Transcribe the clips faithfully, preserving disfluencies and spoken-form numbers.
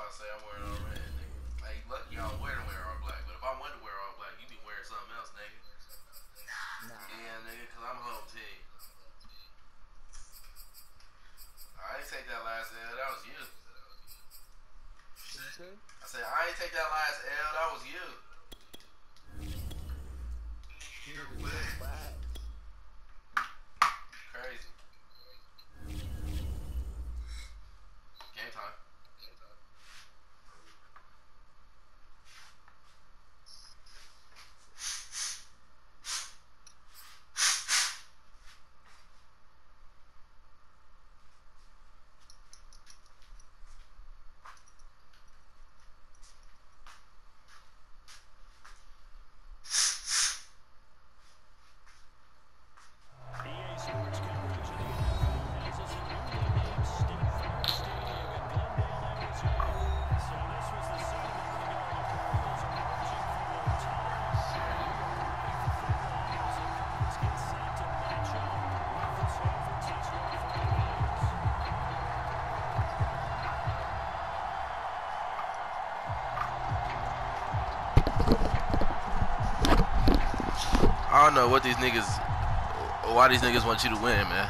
I say I'm wearing all red, nigga. Like, lucky y'all wear to wear all black. But if I wanted to wear all black, you be wearing something else, nigga. Nah. Yeah, nigga, because I'm home team. I ain't take that last L. That was you. What you say? I said, I ain't take that last L. That was you. Crazy. Game time. I don't know what these niggas, why these niggas want you to win, man.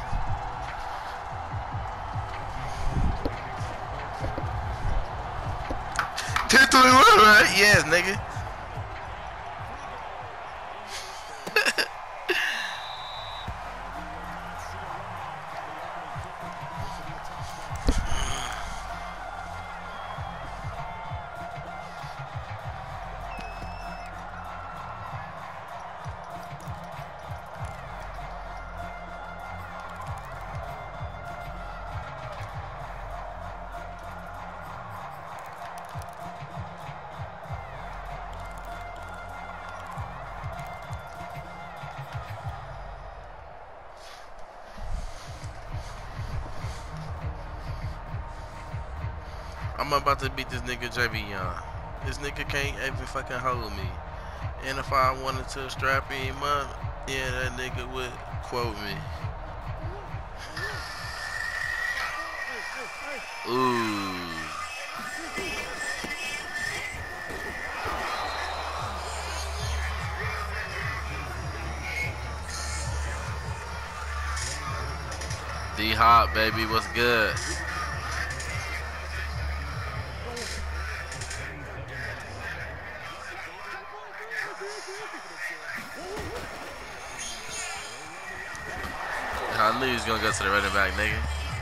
ten twenty-one, right? Yes, nigga. I'm about to beat this nigga J B Young. This nigga can't even fucking hold me. And if I wanted to strap him up, yeah, that nigga would quote me. Ooh. D-Hop, baby, what's good? I knew he was gonna go to the running back, nigga.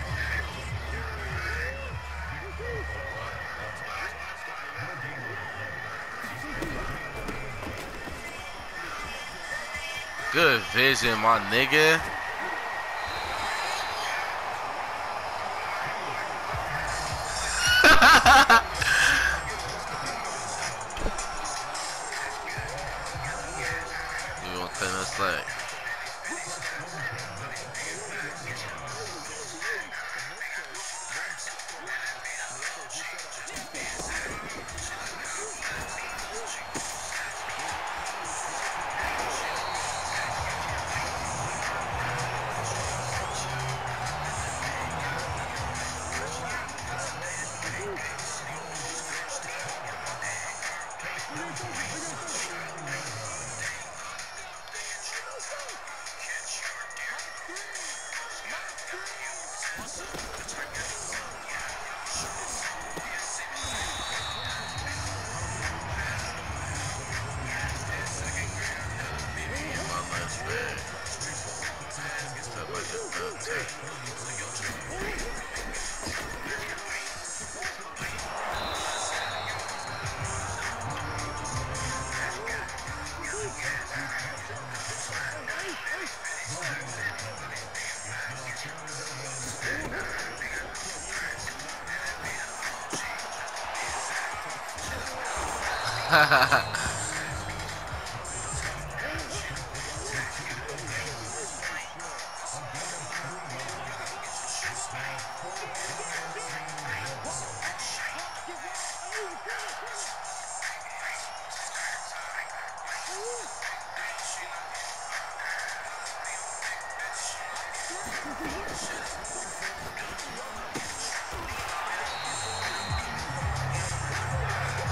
Good vision, my nigga. We won't cut no slack.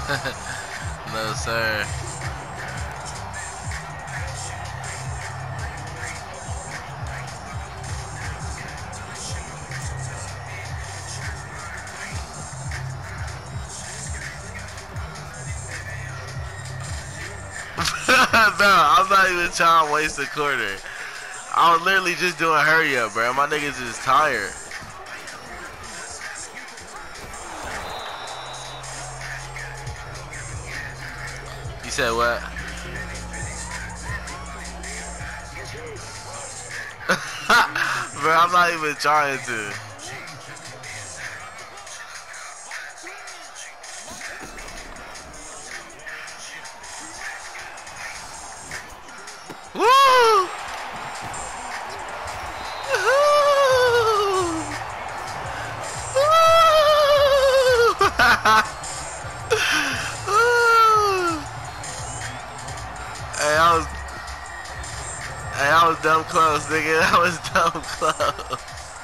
No, sir. Bro, I'm not even trying to waste a quarter. I was literally just doing hurry up, bro. My niggas is tired. You said what? Bro, I'm not even trying to. Woo! Hey, I was, hey, I was dumb close, nigga. I was dumb close.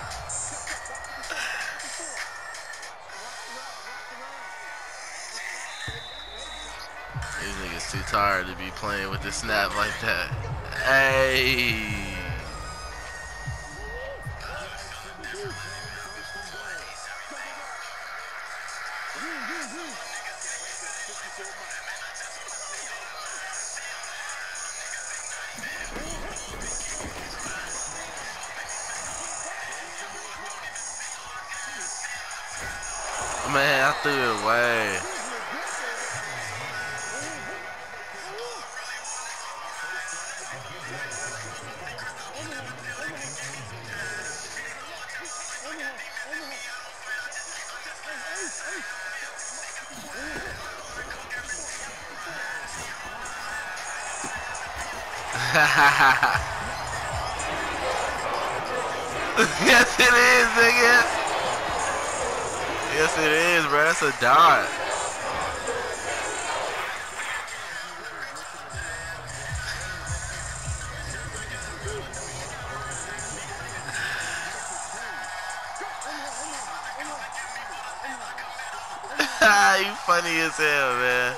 These niggas too tired to be playing with the snap like that. Hey. Man, I threw it away. Yes, it is, nigga. Yes, it is, bro. That's a dot. You funny as hell, man.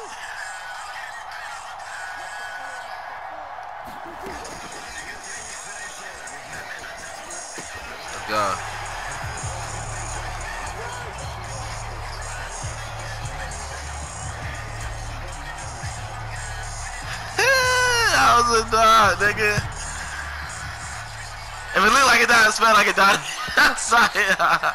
Let's go. That was a dot, nigga. If it look like a dot, it smell like a dot. Sorry.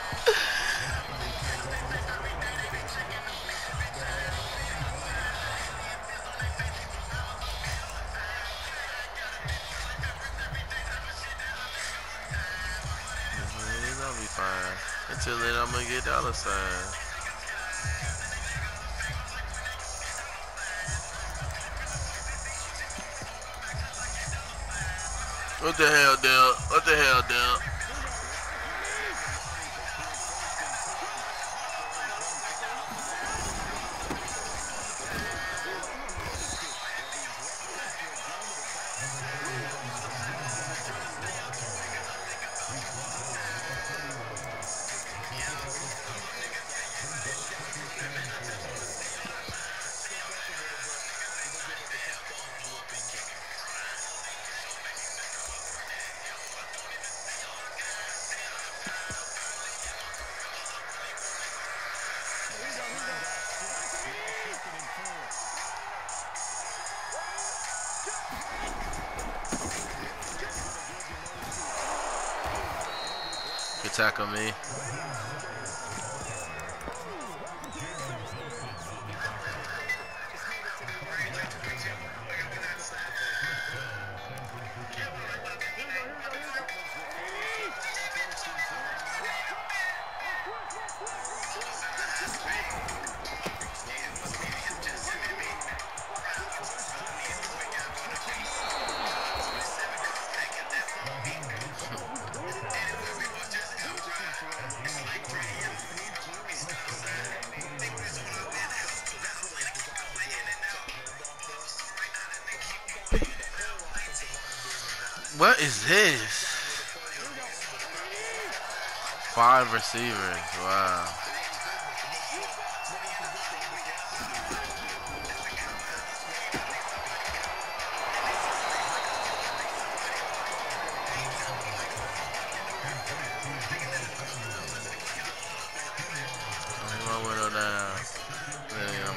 It's gonna be fine. Until then, I'm gonna get dollar signs. What the hell, Dale? What the hell, Dale? Good tackle me. What is this? Five receivers. Wow.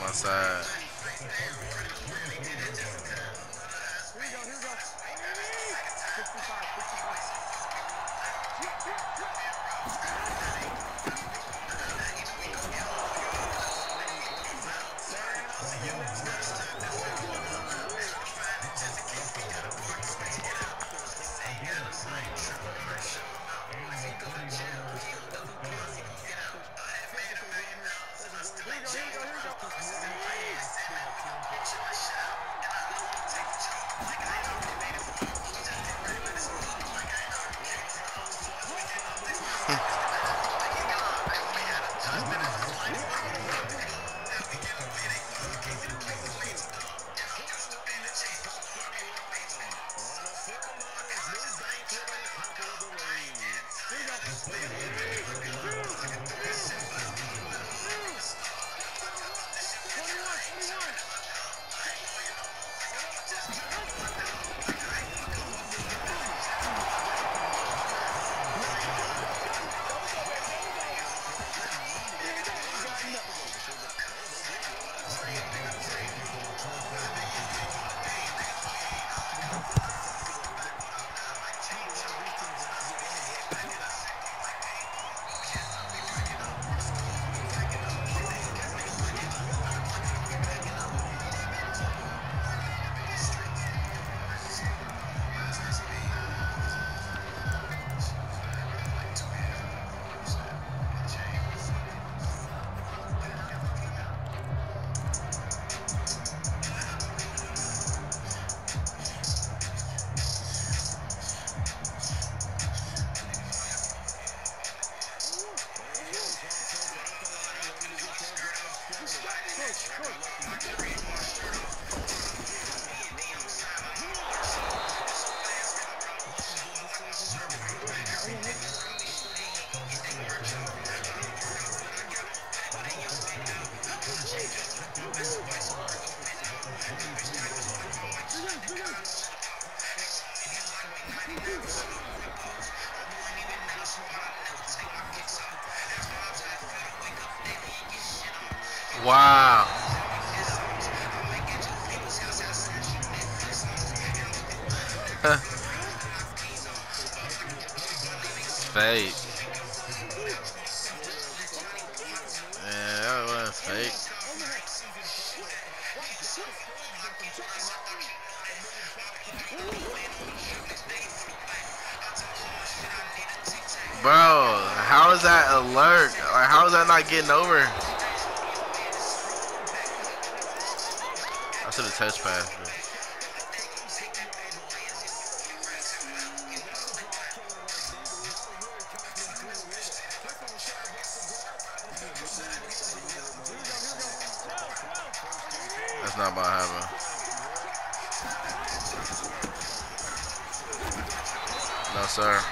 outside. Wow. It's fake. Yeah, that was fake. Bro, how is that alert? Like, how is that not getting over? I should have touch pass. That's not about to happen. No, sir.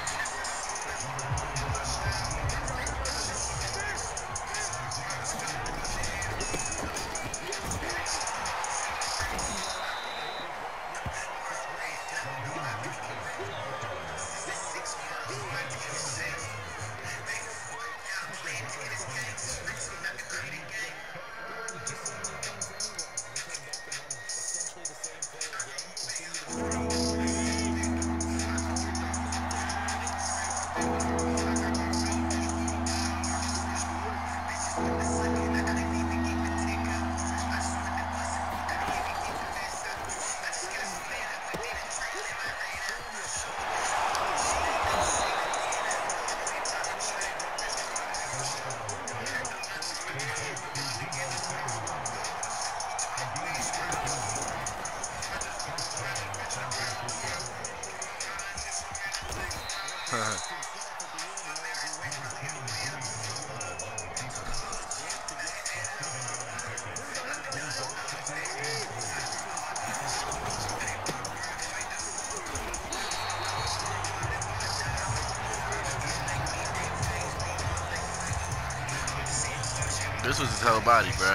This was his whole body, bro.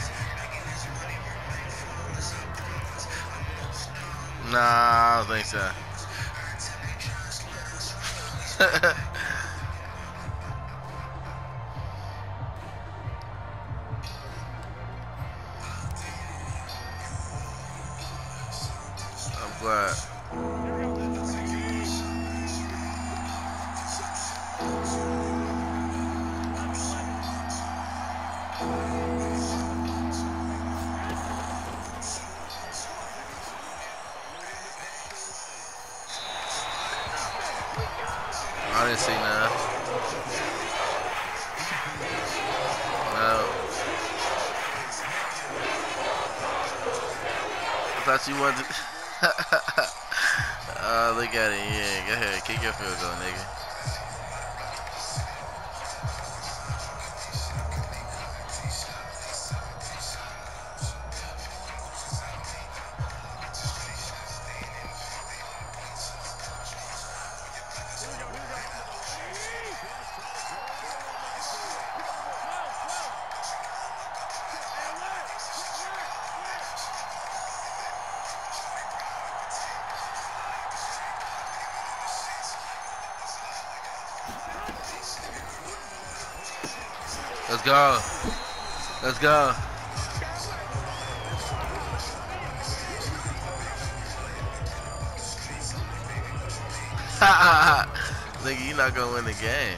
Nah, I don't think so. squad. I didn't see none. No. I thought you wanted to. Oh, look at it. Yeah, go ahead. Kick your field goal, nigga. Let's go. Let's go. Nigga, you not gonna win the game.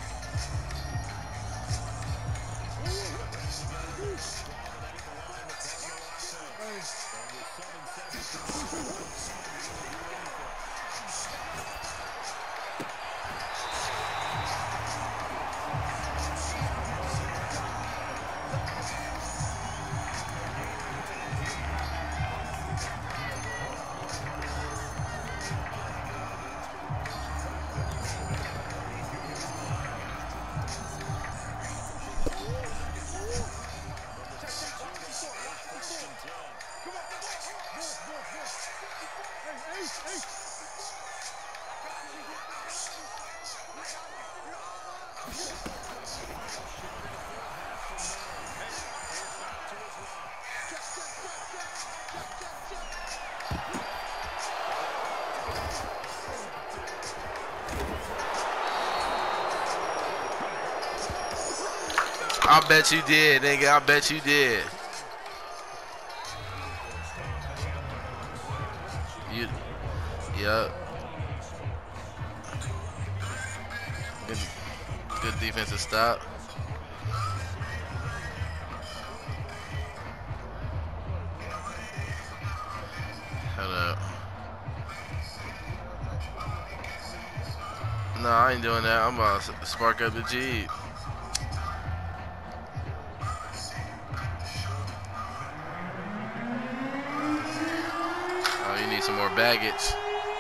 I bet you did, nigga. I bet you did. You, yup. Good, good defensive stop. Hold up. No, I ain't doing that. I'm about to spark up the Jeep. Oh, you need some more baggage.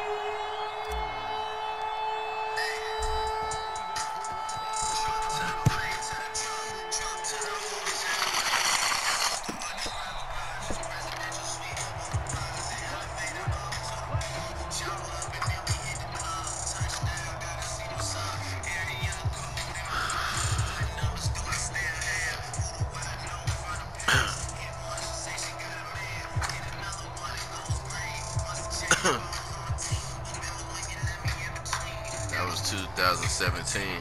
That was two thousand seventeen.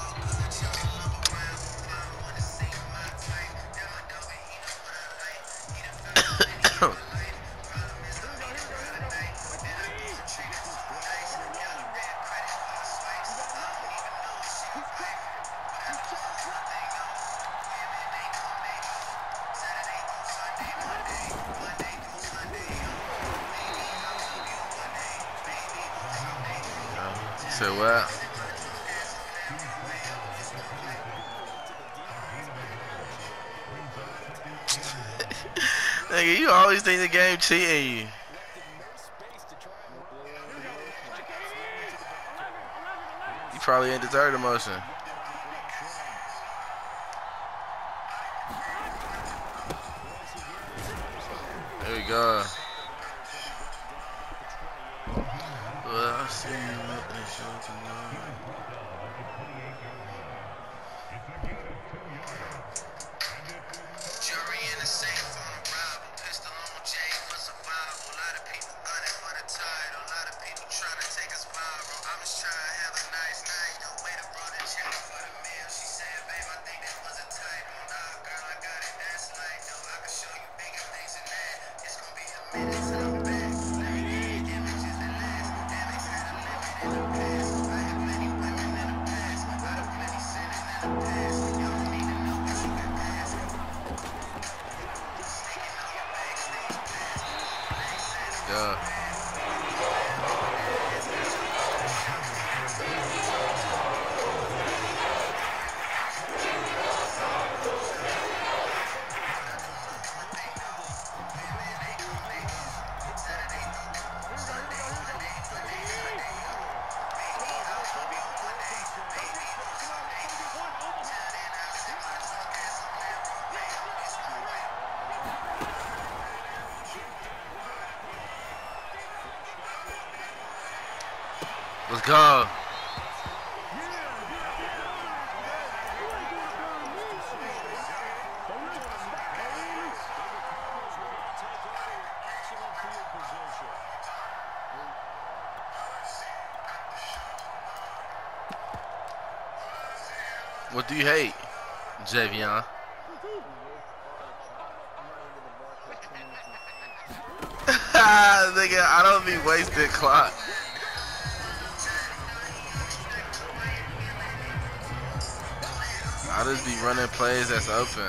So what? Nigga, you always think the game cheating you. You probably ain't deserve the motion. There we go. Well, I see you with the show tonight. Jury in the safe on a rival. Pistol on Jay for survival. A lot of people gunning for the title. A lot of people trying to take us viral. I'm just trying to have a nice night. Don't wait to run a check for the meal. She said, babe, I think that was a typo. Nah, girl, I got it. That's like, no, I can show you bigger things than that. It's gonna be a minute till I'm back. Let me go. Let's go. What do you hate, Javion? Nigga, I don't be wasting clock. I just be running plays that's open.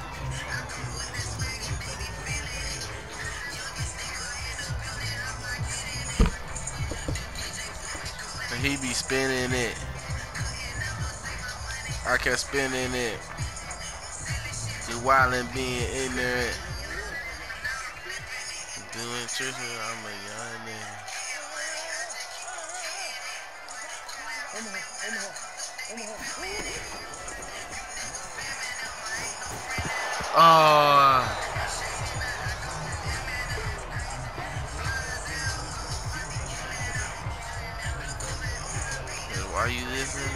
And he be spinning it. I kept spinning it. You wildin' being ignorant. Doing tricks, I'm a young nigga. Oh. Why are you listening?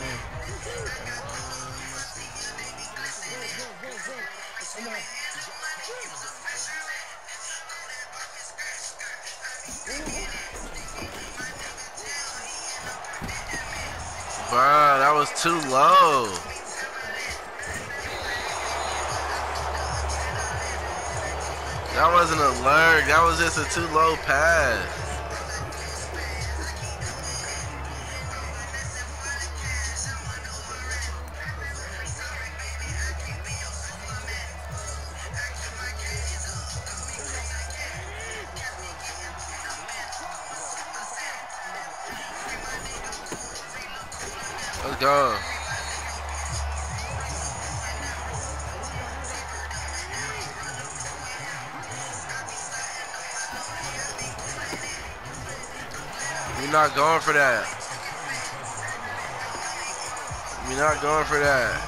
Bro, that was too low. That wasn't a lurk. That was just a too low pass. Let's go. We're not going for that. We're not going for that.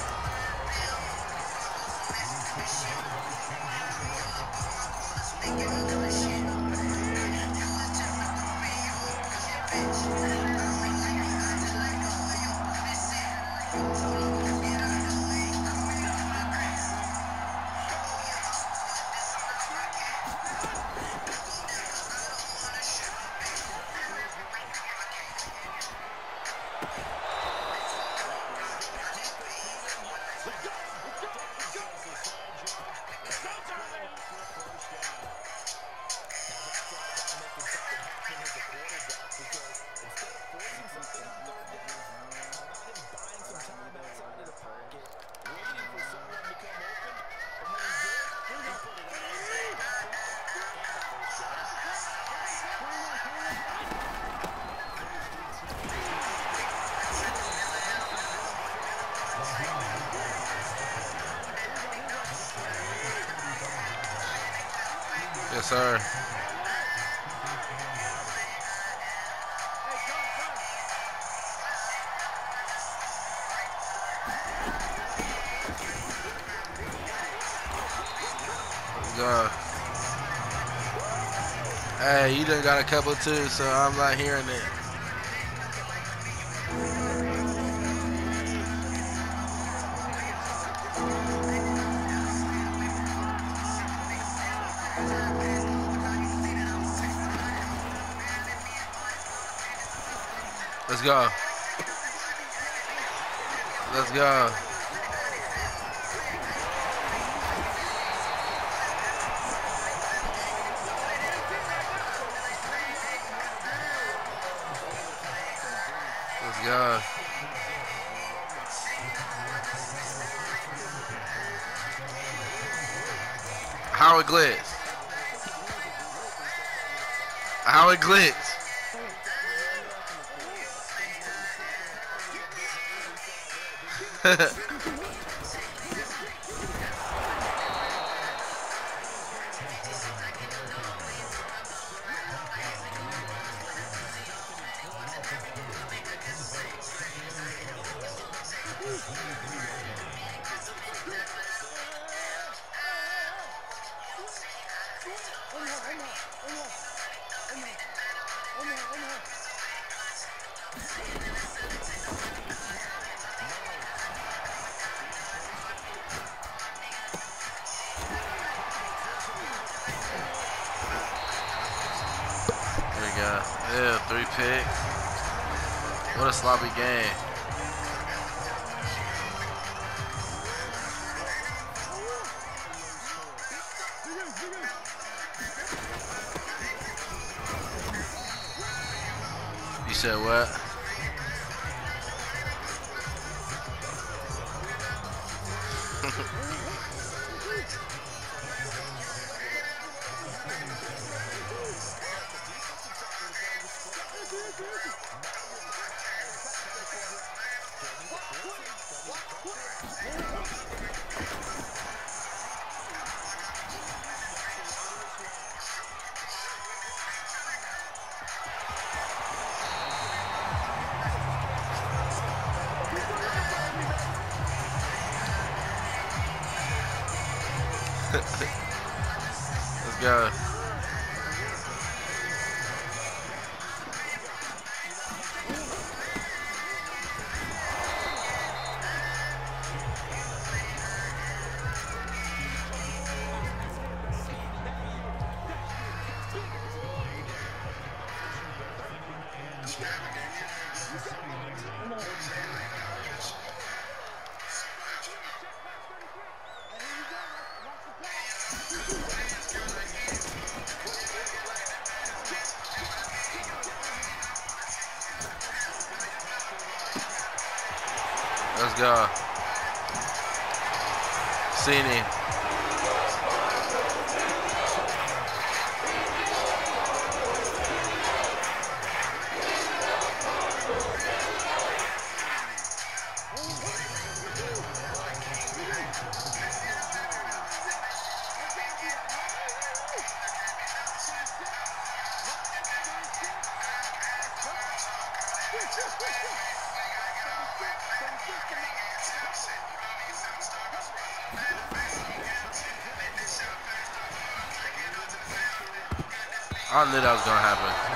Yes, sir. Let's go. Hey, you done got a couple too, so I'm not hearing it. Let's go. Let's go. Let's go. Howard Glitz. How it glitched? There we go. Yeah, three picks. What a sloppy game. You said what? Let's go. Let's go. Cini. I knew that was gonna happen.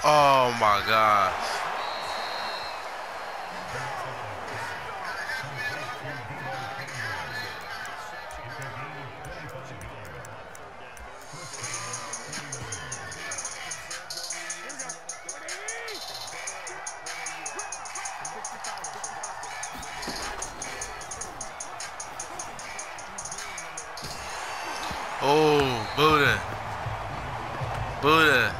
Oh my gosh. Oh, Buddha. Buddha.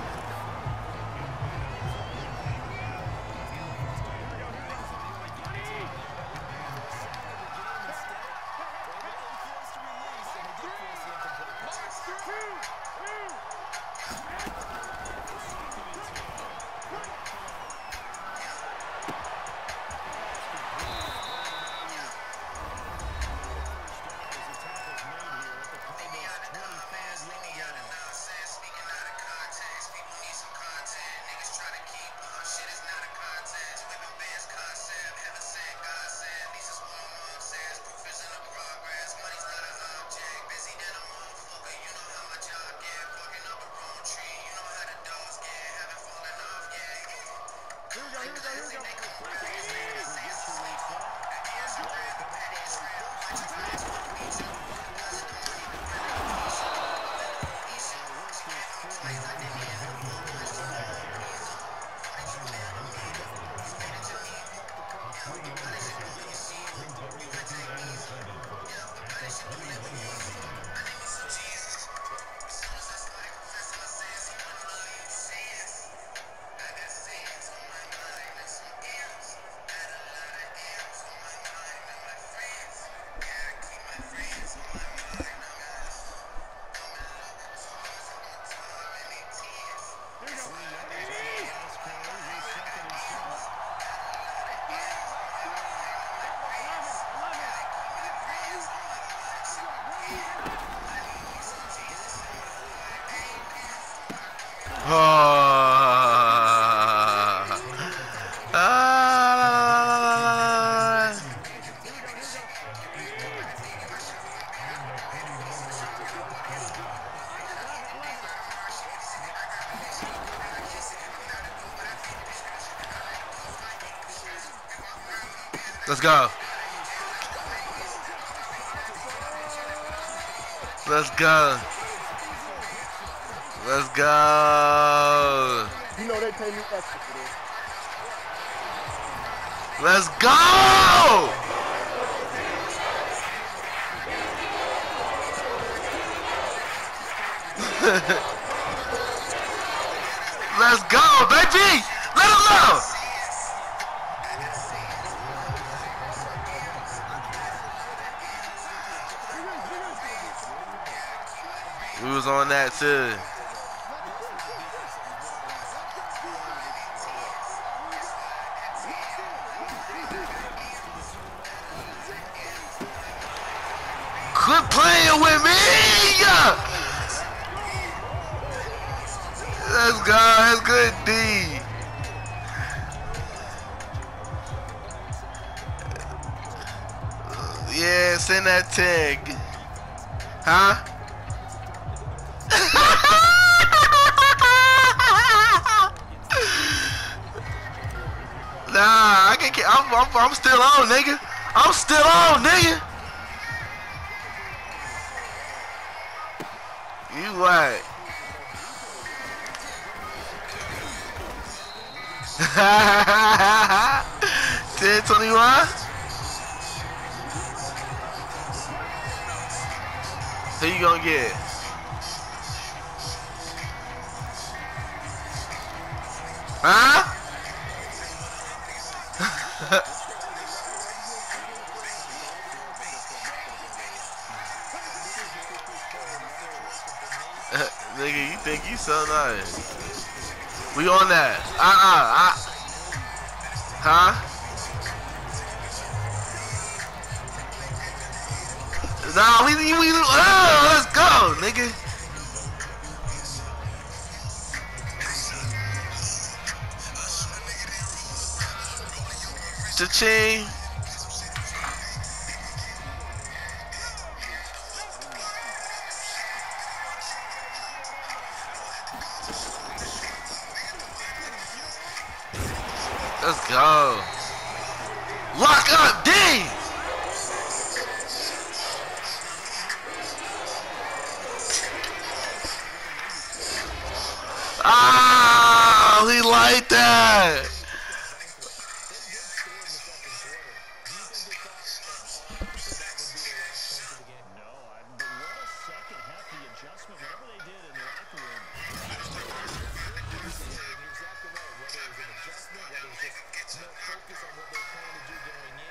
Ah. Ah. Let's go. Let's go. Let's go. You know they pay me extra for this. Let's go. Let's go, baby. Let him know. We was on that too. Quit playing with me! Let's go, that's good D. Yeah, send that tag. Huh? Nah, I can't. I'm, I'm, I'm still on, nigga. I'm still on, nigga. You what? ten twenty-one? Who you gonna get? Huh? Nigga, you think you so nice? We on that? Uh-uh. Uh. Huh? Nah, we we we. Oh, let's go, nigga. Cha-ching. Let's go. Lock up, D! Ah, he liked that. Whether it was an adjustment, whether it was just no focus on what they're trying to do going in.